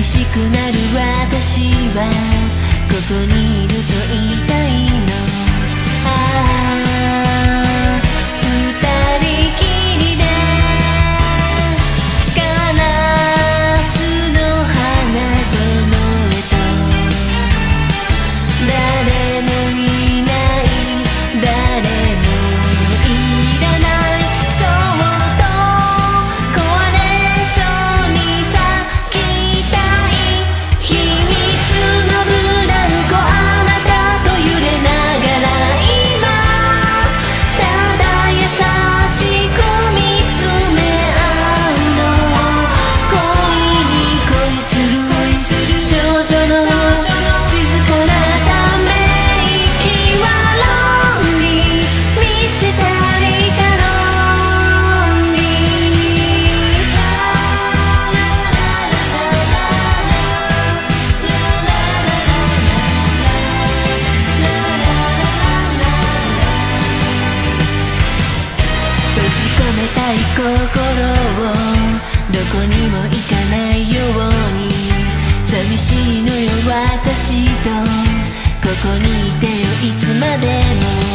寂しくなる私はここにいると言いたいの。ああ二人きりでガラスの花園へと。誰もいない誰もいらない、そっと壊れそうに咲きたい秘密のブランコ、あなたと揺れながら今ただ優しく見つめ合うの。恋に恋する少女の静かなため息はロンリー満ち足りたロンリー。閉じ込めたい心をどこにも行かないように、寂しいのよ私とここにいてよいつまでも。